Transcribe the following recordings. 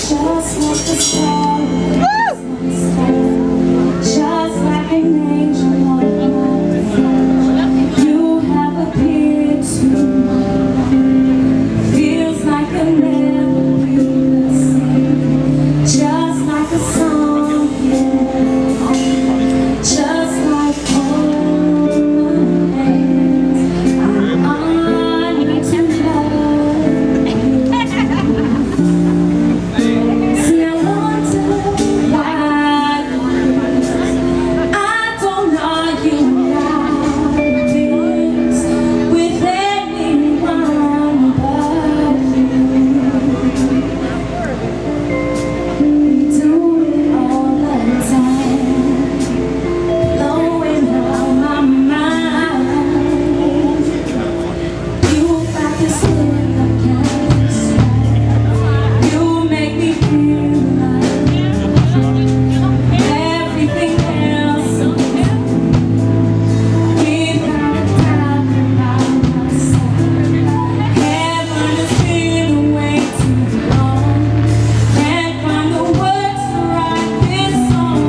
Just like the stars, just like an angel on my way. You have appeared to me. Feels like I'll never be the same. Just like a song, yeah. Just like all my days. I need to love you. See, I wonder why I don't argue like this with anyone but you. We do it all the time, blowing out my mind. You got this look I can't describe. You make me feel like everything else without a doubt about myself. Heaven has been away too long. Can't find the words to write this song.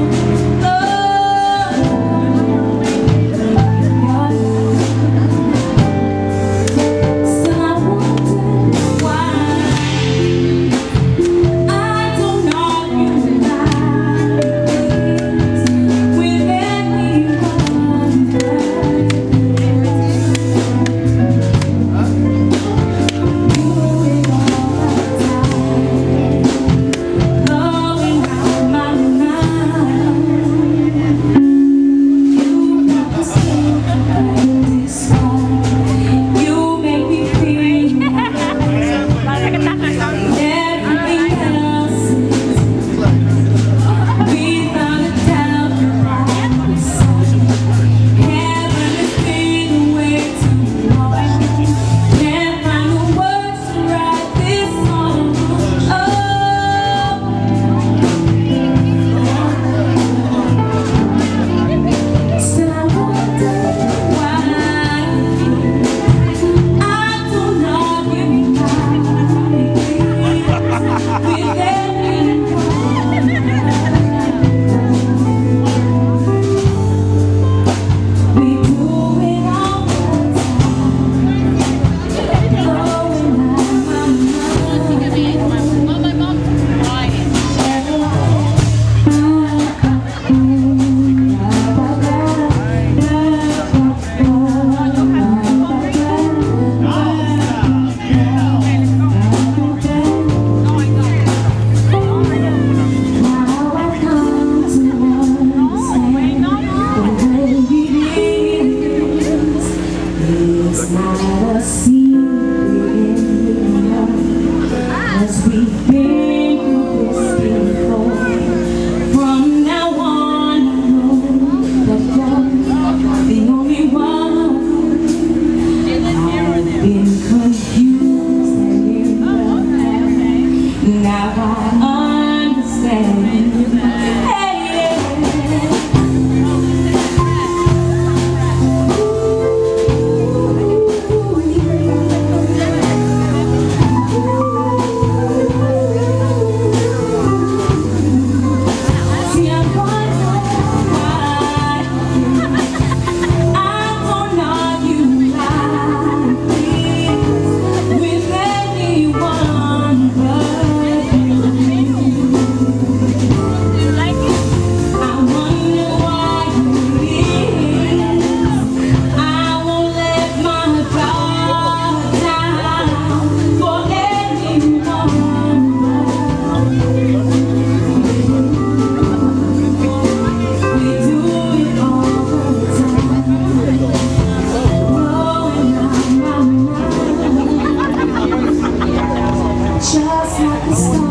Still I wonder why I don't argue like this with anyone but you. Do it all the time, blowing out my mind. You got this look I can't describe. You make me feel like everything else without a doubt about myself. Heaven has been away too long. Can't find the words to write this song. Still I wonder why I don't argue like this with anyone. We do it all the time, blowing out my It's not a secret anymore, 'cause we've been through this before. From now on, I know that you're the only one. I've been confused and in love. Now I understand. Hey, yeah. See, I wonder why I don't argue like this with anyone but you. I wonder why it is I won't let my guard down for anyone but you. We do it all the time, blowing out my mind. Just like the stars.